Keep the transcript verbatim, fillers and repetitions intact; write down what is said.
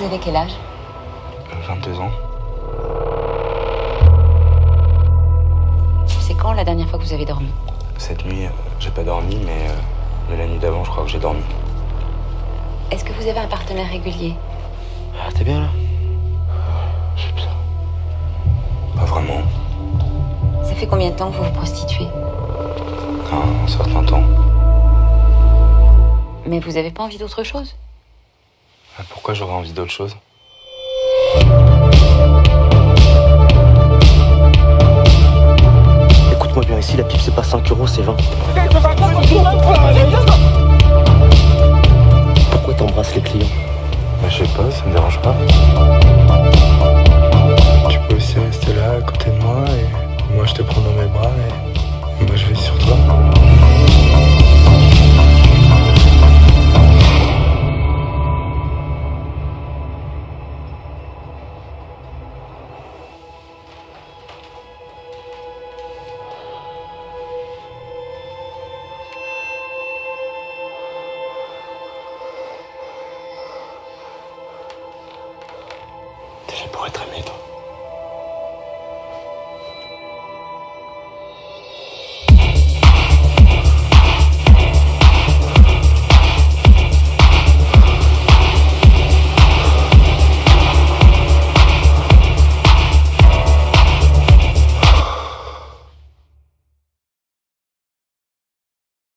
avez quel âge? vingt-deux ans. C'est quand la dernière fois que vous avez dormi? Cette nuit, euh, j'ai pas dormi, mais, euh, mais la nuit d'avant, je crois que j'ai dormi. Est-ce que vous avez un partenaire régulier? Ah, t'es bien là? Je sais pas. Pas vraiment. Ça fait combien de temps que vous vous prostituez? Un, un certain temps. Mais vous avez pas envie d'autre chose? Ah, pourquoi j'aurais envie d'autre chose? Écoute-moi bien, ici la pipe c'est pas cinq euros, c'est vingt. Pourquoi t'embrasses les clients? Bah, je sais pas, ça me dérange pas. Tu peux aussi rester là, à côté de moi, et moi je te prends dans mes bras, et moi je vais sur toi. T'es fait pour être aimé, toi.